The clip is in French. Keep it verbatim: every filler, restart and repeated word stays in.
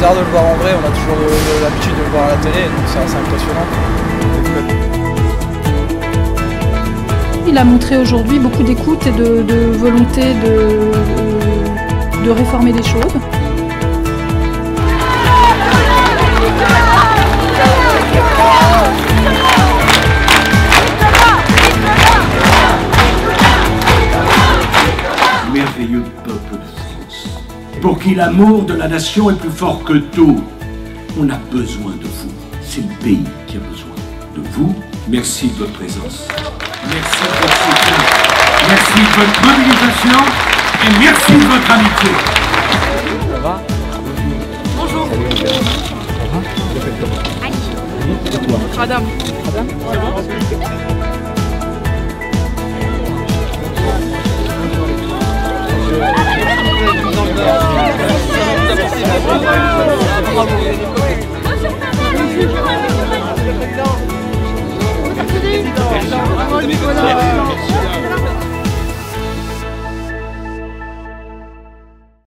bizarre de le voir en vrai, on a toujours l'habitude de le voir à la télé, donc c'est assez impressionnant. Il a montré aujourd'hui beaucoup d'écoute et de, de volonté de, de réformer les choses. Merveilleux peuple de France, pour qui l'amour de la nation est plus fort que tout. On a besoin de vous. C'est le pays qui a besoin de vous. Merci de votre présence. Merci de votre soutien. Merci de votre mobilisation. Et merci de votre amitié. Ça va? Bonjour. Ça va? Adam. Adam?